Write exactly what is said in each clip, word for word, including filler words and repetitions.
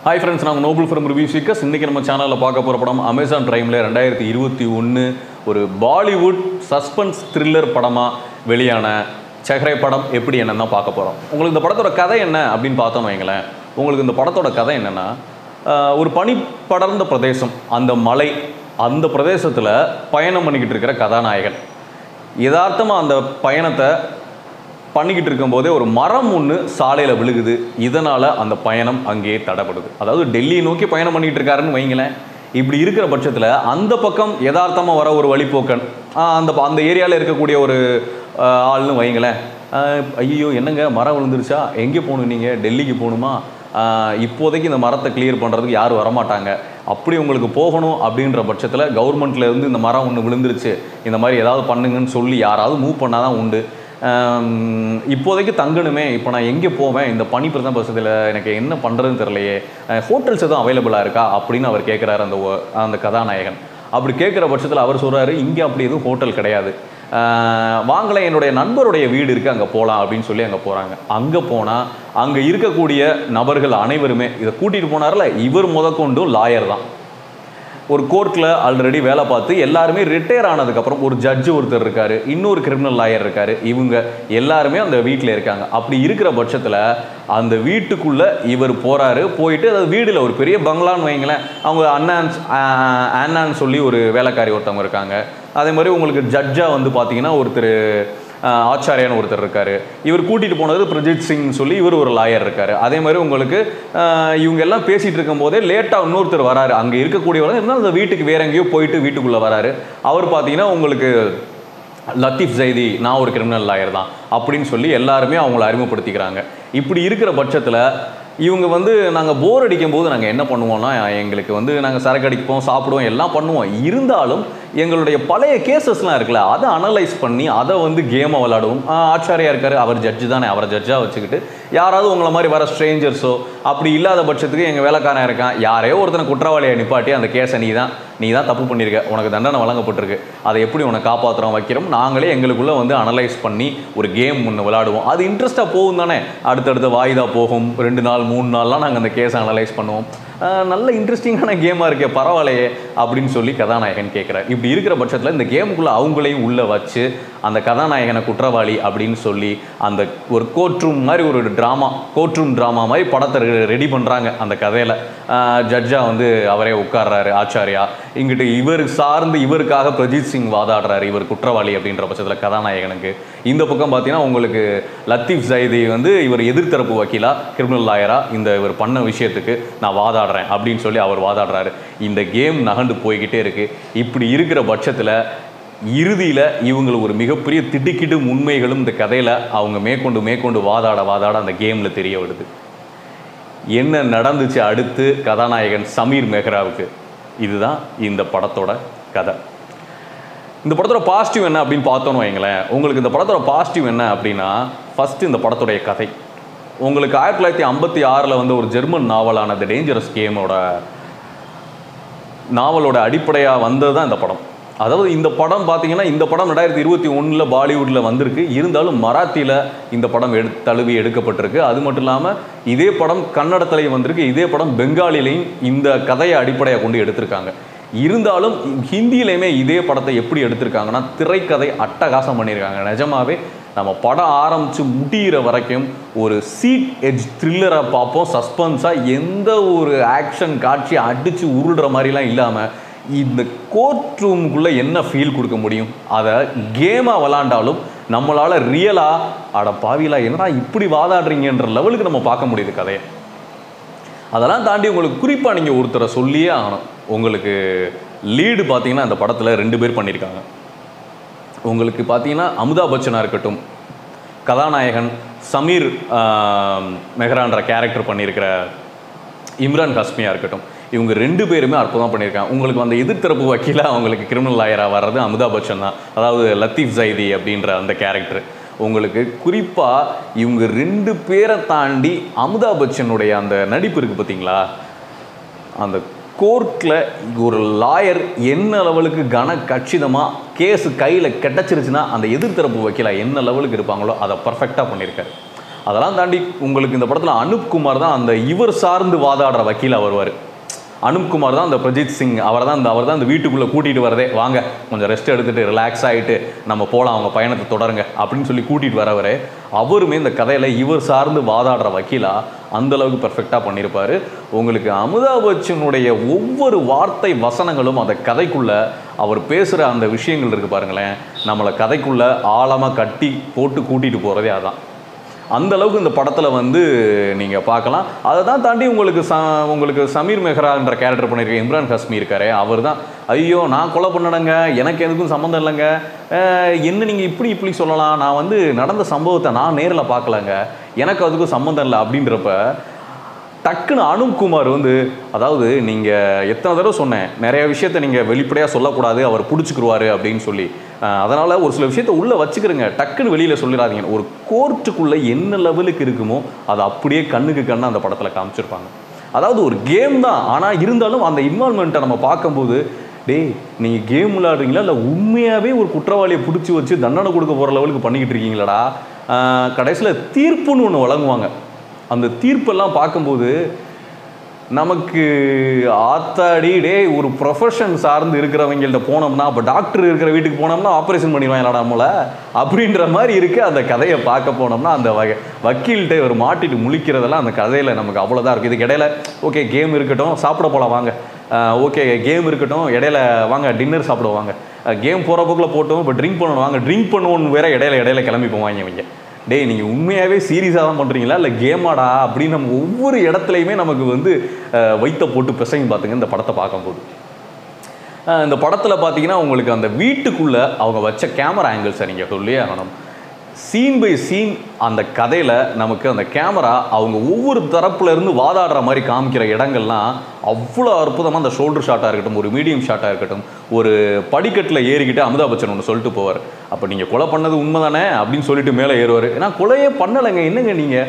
Hi friends, நான் Noble from Review Seekers. இன்னைக்கு நம்ம சேனல்ல பார்க்க போற படம் அமேசான் பிரைம்ல இரண்டாயிரத்து இருபத்தி ஒன்று ஒரு பாலிவுட் சஸ்பென்ஸ் த்ரில்லர் படமா வெளியான செஹ்ரே படம் எப்படி என்னன்னு தான் பார்க்க போறோம். உங்களுக்கு இந்த படத்தோட கதை என்ன அப்படினு பார்த்தோம் வைங்களேன். உங்களுக்கு இந்த படத்தோட கதை என்னன்னா ஒரு பனி படர்ந்த பிரதேசம், அந்த மலை, அந்த பிரதேசத்துல பயணம் பண்ணிக்கிட்டு இருக்கிற கதாநாயகன் யதார்த்தமா அந்த பயணத்தை பண்ணிக்கிட்டு இருக்கும்போதே ஒரு மரம் ஒன்று சாலையில் விழுகுது. இதனால் அந்த பயணம் அங்கேயே தடைப்படுது. அதாவது டெல்லியை நோக்கி பயணம் பண்ணிக்கிட்டு இருக்காருன்னு வைங்களேன். இப்படி இருக்கிற பட்சத்தில் அந்த பக்கம் யதார்த்தமாக வர ஒரு வழிபோக்கன் அந்த அந்த ஏரியாவில் இருக்கக்கூடிய ஒரு ஆள்னு வைங்களேன். ஐயோ என்னங்க மரம் விழுந்துருச்சா, எங்கே போகணும், நீங்கள் டெல்லிக்கு போகணுமா, இப்போதைக்கு இந்த மரத்தை கிளியர் பண்ணுறதுக்கு யாரும் வரமாட்டாங்க, அப்படி உங்களுக்கு போகணும் அப்படின்ற பட்சத்தில் கவர்மெண்ட்லேருந்து இந்த மரம் ஒன்று விழுந்துருச்சு, இந்த மாதிரி ஏதாவது பண்ணுங்கன்னு சொல்லி யாராவது மூவ் பண்ணால் தான் உண்டு. இப்போதைக்கு தங்கணுமே, இப்போ நான் எங்கே போவேன், இந்த பனி பிரதம பஸ்ஸில் எனக்கு என்ன பண்ணுறதுன்னு தெரியலையே, ஹோட்டல்ஸ் எதுவும் அவைலபிளாக இருக்கா அப்படின்னு அவர் கேட்குறாரு அந்த அந்த கதாநாயகன். அப்படி கேட்குற பட்சத்தில் அவர் சொல்கிறாரு, இங்கே அப்படி எதுவும் ஹோட்டல் கிடையாது, வாங்கலை என்னுடைய நண்பருடைய வீடு இருக்குது, அங்கே போகலாம் அப்படின்னு சொல்லி அங்கே போகிறாங்க. அங்கே போனால் அங்கே இருக்கக்கூடிய நபர்கள் அனைவருமே, இதை கூட்டிகிட்டு போனார்ல இவர் முதற்கொண்டும் லாயர் தான், ஒரு கோர்ட்டில் ஆல்ரெடி வேலை பார்த்து எல்லாருமே ரிட்டையர் ஆனதுக்கப்புறம் ஒரு ஜட்ஜு ஒருத்தர் இருக்கார், இன்னொரு கிரிமினல் லாயர் இருக்கார், இவங்க எல்லாருமே அந்த வீட்டில் இருக்காங்க. அப்படி இருக்கிற பட்சத்தில் அந்த வீட்டுக்குள்ளே இவர் போகிறாரு. போயிட்டு அதாவது வீடில் ஒரு பெரிய பங்களான்னு வைங்களேன், அவங்க அண்ணான்ஸ் அண்ணான்னு சொல்லி ஒரு வேலைக்காரி ஒருத்தவங்க இருக்காங்க. அதே மாதிரி உங்களுக்கு ஜட்ஜாக வந்து பார்த்தீங்கன்னா ஒருத்தர் ஆச்சாரியான்னு ஒருத்தர் இருக்கார். இவர் கூட்டிகிட்டு போனது பிரஜித் சிங் சொல்லி இவர் ஒரு லாயர் இருக்கார். அதே மாதிரி உங்களுக்கு இவங்க எல்லாம் பேசிகிட்டு இருக்கும் போதே லேட்டாக இன்னொருத்தர் வராரு. அங்கே இருக்கக்கூடியவர் இருந்தாலும் அந்த வீட்டுக்கு வேற எங்கேயோ போயிட்டு வீட்டுக்குள்ளே வராரு. அவர் பார்த்தீங்கன்னா உங்களுக்கு லத்தீஃப் ஜைதி, நான் ஒரு கிரிமினல் லாயர் தான் அப்படின்னு சொல்லி எல்லாருமே அவங்கள அறிமுகப்படுத்திக்கிறாங்க. இப்படி இருக்கிற பட்சத்தில் இவங்க வந்து நாங்கள் போர் அடிக்கும் போது நாங்கள் என்ன பண்ணுவோம்னா, எங்களுக்கு வந்து நாங்கள் சரக்கு அடிப்போம், சாப்பிடுவோம், எல்லாம் பண்ணுவோம். இருந்தாலும் எங்களுடைய பழைய கேசஸ்லாம் இருக்குல்ல, அதை அனலைஸ் பண்ணி அதை வந்து கேமை விளாடுவோம். ஆச்சாரியா இருக்கார், அவர் ஜட்ஜு தானே, அவரை ஜட்ஜாக வச்சுக்கிட்டு யாராவது உங்களை மாதிரி வர ஸ்ட்ரேஞ்சர்ஸோ அப்படி இல்லாத பட்சத்துக்கு எங்கள் வேலைக்காரன் இருக்கான், யாரையோ ஒருத்தனை குற்றவாளியை நிப்பாட்டி அந்த கேஸை நீ தான் நீ தான் தப்பு பண்ணியிருக்க, உனக்கு தண்டனை வழங்கப்பட்டிருக்கு, அதை எப்படி உனக்கு காப்பாற்றுறோம் வைக்கிறோம், நாங்களே எங்களுக்குள்ளே வந்து அனலைஸ் பண்ணி ஒரு கேம் ஒன்று விளாடுவோம். அது இன்ட்ரெஸ்ட்டாக போகும் தானே, அடுத்தடுத்த வாய்தா போகும், ரெண்டு நாள் மூணு நாள்லாம் நாங்கள் அந்த கேஸை அனலைஸ் பண்ணுவோம். நல்ல இன்ட்ரெஸ்டிங்கான கேமாக இருக்கே, பரவாயில்லையே அப்படின்னு சொல்லி கதாநாயகன் கேட்குறாரு. இப்படி இருக்கிற பட்சத்தில் இந்த கேமுக்குள்ளே அவங்களையும் உள்ளே வச்சு அந்த கதாநாயகனை குற்றவாளி அப்படின்னு சொல்லி அந்த ஒரு கோர்ட் ரூம் மாதிரி ஒரு ட்ராமா, கோர்ட் ரூம் ட்ராமா மாதிரி படத்தை ரெடி பண்ணுறாங்க. அந்த கதையில் ஜட்ஜாக வந்து அவரே உட்கார்றாரு ஆச்சாரியா, இங்கிட்டு இவர் சார்ந்து இவருக்காக பிரஜித் சிங் வாதாடுறாரு, இவர் குற்றவாளி அப்படின்ற பட்சத்தில் கதாநாயகனுக்கு. இந்த பக்கம் பார்த்தீங்கன்னா உங்களுக்கு லத்தீஃப் ஜைதி வந்து இவர் எதிர்த்தரப்பு வக்கீலா, கிரிமினல் லாயரா, இந்த இவர் பண்ண விஷயத்துக்கு நான் வாதாடுறேன் அப்படின்னு சொல்லி அவர் வாதாடுறாரு. இந்த கேம் நகண்டு போய்கிட்டே இருக்கு. இப்படி இருக்கிற பட்சத்தில் இறுதியில் இவங்களுக்கு ஒரு மிகப்பெரிய திடுக்கிடும் உண்மைகளும் இந்த கதையில் அவங்க மேற்கொண்டு மேற்கொண்டு வாதாட வாதாட அந்த கேமில் தெரிய வருது. என்ன நடந்துச்சு அடுத்து கதாநாயகன் சமீர் மெஹ்ராவுக்கு, இதுதான் இந்த படத்தோட கதை. இந்த படத்தோட பாசிட்டிவ் என்ன அப்படின்னு பார்த்தோன்னு வைங்களேன். உங்களுக்கு இந்த படத்தோட பாசிட்டிவ் என்ன அப்படின்னா, ஃபஸ்ட்டு இந்த படத்துடைய கதை. உங்களுக்கு ஆயிரத்தி தொள்ளாயிரத்தி ஐம்பத்தி ஆறில் வந்து ஒரு ஜெர்மன் நாவலான த டேஞ்சரஸ் கேமோட நாவலோட அடிப்படையாக வந்தது தான் இந்த படம். அதாவது இந்த படம் பார்த்தீங்கன்னா, இந்த படம் ரெண்டாயிரத்தி இருபத்தி ஒன்றில் பாலிவுட்டில் வந்திருக்கு. இருந்தாலும் மராத்தியில் இந்த படம் எடு தழுவி எடுக்கப்பட்டிருக்கு. அது மட்டும் இல்லாமல் இதே படம் கன்னடத்திலையும் வந்திருக்கு, இதே படம் பெங்காலிலையும் இந்த கதையை அடிப்படையாக கொண்டு எடுத்திருக்காங்க. இருந்தாலும் ஹிந்தியிலையுமே இதே படத்தை எப்படி எடுத்திருக்காங்கன்னா, திரைக்கதை அட்டகாசம் பண்ணியிருக்காங்க. நிஜமாவே நம்ம படம் ஆரம்பித்து முடிகிற வரைக்கும் ஒரு சீட் எட்ஜ் த்ரில்லராக பார்ப்போம். சஸ்பென்ஸாக எந்த ஒரு ஆக்ஷன் காட்சி அடித்து உருள்ற மாதிரிலாம் இல்லாமல் இந்த கோர்ட் ரூமுக்குள்ளே என்ன ஃபீல் கொடுக்க முடியும், அதை கேமாக விளாண்டாலும் நம்மளால் ரியலாக அட பாவிலா என்னடா இப்படி வாதாடுறீங்கன்ற லெவலுக்கு நம்ம பார்க்க முடியுது கதையை. அதெல்லாம் தாண்டி உங்களுக்கு குறிப்பாக நீங்கள் ஒருத்தரை சொல்லியே ஆகணும். உங்களுக்கு லீடு பார்த்தீங்கன்னா அந்த படத்தில் ரெண்டு பேர் பண்ணியிருக்காங்க. உங்களுக்கு பார்த்தீங்கன்னா அமிதாப் பச்சனாக இருக்கட்டும், கதாநாயகன் சமீர் மெஹ்ரான்ற கேரக்டர் பண்ணியிருக்கிற இம்ரான் ஹஷ்மியாக இருக்கட்டும், இவங்க ரெண்டு பேருமே அற்புதமாக பண்ணியிருக்காங்க. உங்களுக்கு அந்த எதிர்த்தரப்பு வக்கீலாக அவங்களுக்கு கிரிமினல் லாயராக வர்றது அமிதாப் பச்சன் தான், அதாவது லத்தீஃப் ஜைதி அப்படின்ற அந்த கேரக்டர். உங்களுக்கு குறிப்பாக இவங்க ரெண்டு பேரை தாண்டி அமிதாப் பச்சனுடைய அந்த நடிப்பு இருக்குது பார்த்தீங்களா, அந்த கோர்ட்டில் ஒரு லாயர் என்ன லெவலுக்கு கன கச்சிதமாக கேஸு கையில் கிடச்சிருச்சுன்னா அந்த எதிர்த்தரப்பு வக்கீலா என்ன லெவலுக்கு இருப்பாங்களோ அதை பர்ஃபெக்டாக பண்ணியிருக்காரு. அதெல்லாம் தாண்டி உங்களுக்கு இந்த படத்தில் அனுப் குமார் தான் அந்த இவர் சார்ந்து வாதாடுற வக்கீலாக வருவார். அனுப் குமார் தான் அந்த பிரஜித் சிங், அவர் தான் அந்த அவர் தான் அந்த வீட்டுக்குள்ளே கூட்டிகிட்டு வரதே, வாங்க கொஞ்சம் ரெஸ்ட் எடுத்துகிட்டு ரிலாக்ஸ் ஆகிட்டு நம்ம போகலாம், அவங்க பயணத்தை தொடருங்க அப்படின்னு சொல்லி கூட்டிகிட்டு வரவர். அவருமே இந்த கதையில் இவர் சார்ந்து வாதாடுற வக்கீலாக அந்தளவுக்கு பர்ஃபெக்டாக பண்ணியிருப்பார். உங்களுக்கு அமிதாப் பச்சனுடைய ஒவ்வொரு வார்த்தை வசனங்களும் அந்த கதைக்குள்ளே அவர் பேசுகிற அந்த விஷயங்கள் இருக்குது பாருங்களேன், நம்மளை கதைக்குள்ளே ஆழமாக கட்டி போட்டு கூட்டிகிட்டு போகிறதே அதான். அந்த அளவுக்கு இந்த படத்தில் வந்து நீங்கள் பார்க்கலாம். அதை தான் தாண்டி உங்களுக்கு ச உங்களுக்கு சமீர் மெஹ்ரான்ற கேரக்டர் பண்ணியிருக்க இம்ரான் ஹஷ்மி இருக்காரு, அவர் தான் ஐயோ நான் கொலை பண்ணணுங்க, எனக்கு எதுக்கும் சம்மந்தம் இல்லைங்க, என்ன நீங்கள் இப்படி இப்படி சொல்லலாம், நான் வந்து நடந்த சம்பவத்தை நான் நேரில் பார்க்கலங்க, எனக்கு அதுக்கும் சம்மந்தம் இல்லை அப்படின்றப்ப டக்குன்னு அனுப் குமார் வந்து, அதாவது நீங்கள் எத்தனை தடவை சொன்னேன் நிறைய விஷயத்த நீங்கள் வெளிப்படையாக சொல்லக்கூடாது, அவர் பிடிச்சிக்கிடுவார் அப்படின்னு சொல்லி, அதனால் ஒரு சில விஷயத்த உள்ளே வச்சுக்கிறங்க, டக்குன்னு வெளியில் சொல்லிடாதீங்க. ஒரு கோர்ட்டுக்குள்ளே என்ன லெவலுக்கு இருக்குமோ அதை அப்படியே கண்ணுக்கு கண்ணு அந்த படத்தில் காமிச்சிருப்பாங்க. அதாவது ஒரு கேம் தான், ஆனால் இருந்தாலும் அந்த இன்வால்மெண்ட்டை நம்ம பார்க்கும்போது, டேய் நீங்கள் கேம் விளையாடுறீங்களா இல்லை உண்மையாகவே ஒரு குற்றவாளியை பிடிச்சி வச்சு தண்டனை கொடுக்க போகிற லெவலுக்கு பண்ணிக்கிட்டு இருக்கீங்களாடா. கடைசியில் தீர்ப்புன்னு ஒன்று வழங்குவாங்க. அந்த தீர்ப்பெல்லாம் பார்க்கும்போது நமக்கு ஆத்தாடி டே ஒரு ப்ரொஃபஷன் சார்ந்து இருக்கிறவங்கள்ட்ட போனோம்னா, அப்போ டாக்டர் இருக்கிற வீட்டுக்கு போனோம்னா ஆப்ரேஷன் பண்ணிடுவாங்க நம்மள அப்படின்ற மாதிரி இருக்குது. அந்த கதையை பார்க்க போனோம்னா அந்த வகை வக்கீல்கிட்ட ஒரு மாட்டிட்டு முழிக்கிறதெல்லாம் அந்த கதையில் நமக்கு அவ்வளோதான் இருக்குது. இதுக்கு இடையில ஓகே கேம் இருக்கட்டும், சாப்பிட போகலாம் வாங்க, ஓகே கேம் இருக்கட்டும், இடையில வாங்க டின்னர் சாப்பிடுவாங்க, கேம் போகிற போக்கில் போட்டோம், இப்போ ட்ரிங்க் பண்ணணும் வாங்க ட்ரிங்க் பண்ணுவோன்னு வேற இடையில இடையில கிளம்பி போவாங்க இவங்க. டே நீங்கள் உண்மையாகவே சீரியஸாக தான் பண்ணுறீங்களா இல்லை கேமாடா அப்படின்னு நம்ம ஒவ்வொரு இடத்துலையுமே நமக்கு வந்து வைத்த போட்டு பிசைங்க பார்த்துங்க இந்த படத்தை பார்க்கும்போது. இந்த படத்தில் பார்த்தீங்கன்னா உங்களுக்கு அந்த வீட்டுக்குள்ளே அவங்க வச்ச கேமரா ஆங்கிள்ஸை நீங்கள் சொல்லியே ஆகணும். சீன் பை சீன் அந்த கதையில் நமக்கு அந்த கேமரா அவங்க ஒவ்வொரு தரப்புலேருந்து வாதாடுற மாதிரி காமிக்கிற இடங்கள்லாம் அவ்வளோ அற்புதமாக, அந்த ஷோல்டர் ஷாட்டாக இருக்கட்டும், ஒரு மீடியம் ஷாட்டாக இருக்கட்டும், ஒரு படிக்கட்டில் ஏறிக்கிட்டு அமிதாப் பச்சன் ஒன்று சொல்லிட்டு போவார், அப்போ நீங்கள் கொலை பண்ணது உண்மை தானே அப்படின்னு சொல்லிட்டு மேலே ஏறுவார். ஏன்னா கொலையே பண்ணலைங்க, என்னங்க நீங்கள்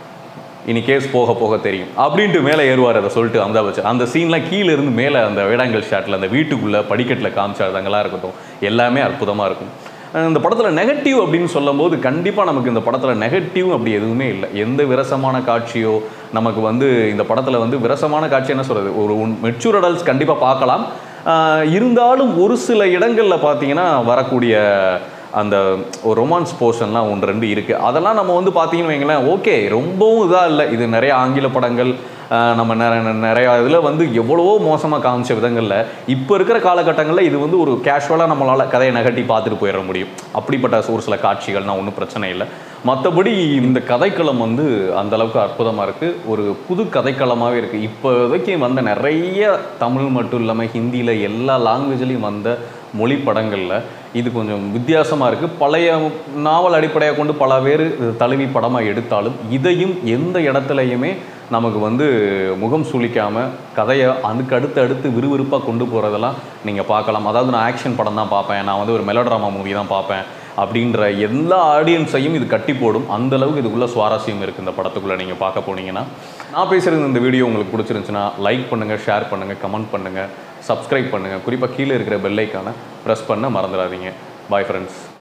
இனி கேஸ் போக போக தெரியும் அப்படின்ட்டு மேலே ஏறுவார். அதை சொல்லிட்டு அமிதாப் பச்சன் அந்த சீன்லாம் கீழே இருந்து மேலே அந்த வேடாங்கல் ஷாட்டில் அந்த வீட்டுக்குள்ளே படிக்கட்டில் காமிச்சாதங்களாக இருக்கட்டும், எல்லாமே அற்புதமாக இருக்கும். இந்த படத்தில் நெகட்டிவ் அப்படின்னு சொல்லும்போது கண்டிப்பாக நமக்கு இந்த படத்தில் நெகட்டிவ் அப்படி எதுவுமே இல்லை. எந்த விரசமான காட்சியோ நமக்கு வந்து இந்த படத்தில் வந்து விரசமான காட்சி என்ன சொல்கிறது, ஒரு மெச்சூர் அடல்ட்ஸ் கண்டிப்பாக பார்க்கலாம். இருந்தாலும் ஒரு சில இடங்களில் பார்த்தீங்கன்னா வரக்கூடிய அந்த ஒரு ரொமான்ஸ் போர்ஷன்லாம் ஒன்று ரெண்டு இருக்குது. அதெல்லாம் நம்ம வந்து பார்த்தீங்கன்னு வைங்களேன், ஓகே ரொம்பவும் இதாக இல்லை, இது நிறைய ஆங்கில படங்கள் நம்ம நிறைய நிறையா இதில் வந்து எவ்வளவோ மோசமாக காமிச்ச விதங்களில் இப்போ இருக்கிற காலகட்டங்களில் இது வந்து ஒரு கேஷுவலாக நம்மளால் கதையை நகட்டி பார்த்துட்டு போயிட முடியும். அப்படிப்பட்ட ஒரு சில காட்சிகள்னால் ஒன்றும் பிரச்சனை இல்லை. மற்றபடி இந்த கதைக்களம் வந்து அந்தளவுக்கு அற்புதமாக இருக்குது, ஒரு புது கதைக்களமாகவே இருக்குது. இப்போதைக்கு வந்த நிறைய தமிழ் மட்டும் இல்லாமல் ஹிந்தியில் எல்லா லாங்குவேஜ்லேயும் வந்த மொழி படங்களில் இது கொஞ்சம் வித்தியாசமாக இருக்குது. பழைய நாவல் அடிப்படையாக கொண்டு பல பேர் தழுவி படமாக எடுத்தாலும் இதையும் எந்த இடத்துலையுமே நமக்கு வந்து முகம் சுளிக்காமல் கதையை அதுக்கு அடுத்து அடுத்து விறுவிறுப்பாக கொண்டு போகிறதெல்லாம் நீங்கள் பார்க்கலாம். அதாவது நான் ஆக்ஷன் படம் தான் பார்ப்பேன், நான் வந்து ஒரு மெலோட்ராமா மூவி தான் பார்ப்பேன் அப்படின்ற எல்லா ஆடியன்ஸையும் இது கட்டி போடும். அந்தளவுக்கு இதுக்குள்ளே சுவாரஸ்யம் இருக்குது இந்த படத்துக்குள்ளே நீங்கள் பார்க்க போனீங்கன்னா. நான் பேசுகிறது இந்த வீடியோ உங்களுக்கு பிடிச்சிருந்துச்சுன்னா லைக் பண்ணுங்கள், ஷேர் பண்ணுங்கள், கமெண்ட் பண்ணுங்கள், சப்ஸ்கிரைப் பண்ணுங்கள். குறிப்பாக கீழே இருக்கிற பெல் ஐக்கானை ப்ரெஸ் பண்ண மறந்துடாதீங்க. Bye friends.